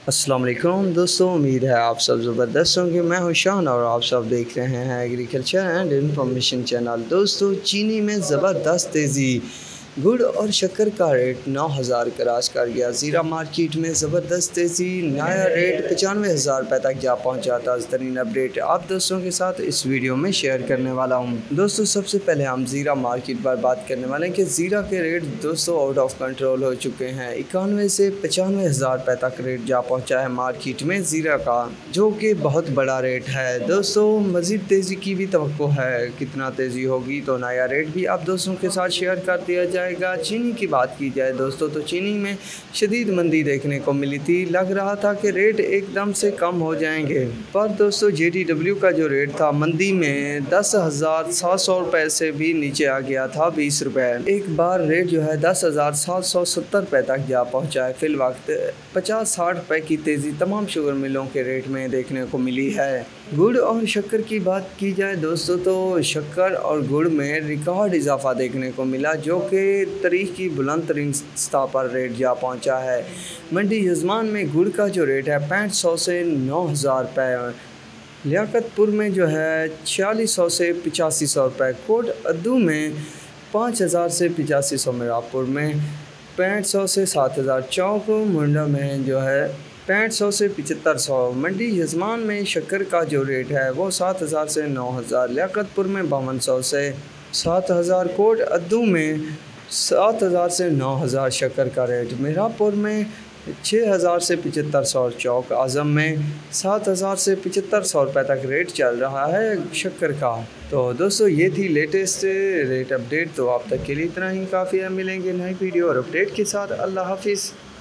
अस्सलाम वालेकुम दोस्तों, उम्मीद है आप सब ज़बरदस्त होंगे। मैं हूं शान और आप सब देख रहे हैं एग्रीकल्चर एंड इंफॉर्मेशन चैनल। दोस्तों, चीनी में ज़बरदस्त तेज़ी, गुड़ और शक्कर का रेट 9,000 क्रॉस कर गया। ज़ीरा मार्केट में ज़बरदस्त तेज़ी, नया रेट 95,000 रुपये तक जा पहुंचा। ताज़ा तरीन अपडेट आप दोस्तों के साथ इस वीडियो में शेयर करने वाला हूं। दोस्तों, सबसे पहले हम ज़ीरा मार्केट पर बात करने वाले हैं कि ज़ीरा के रेट दोस्तों आउट ऑफ कंट्रोल हो चुके हैं। 91 से 95,000 रुपये तक रेट जा पहुंचा है मार्केट में ज़ीरा का, जो कि बहुत बड़ा रेट है। दोस्तों, मज़ीद तेज़ी की भी तवक्को है। कितना तेज़ी होगी तो नया रेट भी आप दोस्तों के साथ शेयर कर दिया जाए। चीनी की बात की जाए दोस्तों, तो चीनी में शदीद मंदी देखने को मिली थी। लग रहा था कि रेट एकदम से कम हो जाएंगे, पर दोस्तों JDW का जो रेट था मंदी में 10,700 रुपये से भी नीचे आ गया था 20 रुपये। एक बार रेट जो है 10,770 रुपये तक जा पहुंचा है। फिल वक्त 50-60 रुपये की तेज़ी तमाम शुगर मिलों के रेट में देखने को मिली है। गुड़ और शक्कर की बात की जाए दोस्तों, तो शक्कर और गुड़ में रिकॉर्ड इजाफा देखने को मिला, जो कि तारीख की बुलंद तरीन सतह पर रेट जा पहुंचा है। मंडी यजमान में गुड़ का जो रेट है 6500 से 9,000 रुपये, लियाकतपुर में जो है 4600 से 8500 रुपये, कोट अद्दू में 5000 से 8500, मिरापुर में 6500 से 7000, चौक मुंडा में जो है 6500 से 7500। मंडी यजमान में शक्कर का जो रेट है वो 7000 से 9000, लियाकतपुर में 5200 से 7000, कोट अद्दू में 7000 से 9000 शक्कर का रेट, मिरापुर में 6000 से 7500 और चौक आज़म में 7000 से 7500 रुपये तक रेट चल रहा है शक्कर का। तो दोस्तों, ये थी लेटेस्ट रेट अपडेट। तो आप तक के लिए इतना ही काफ़ी है। मिलेंगे नई वीडियो और अपडेट के साथ। अल्लाह हाफिज़।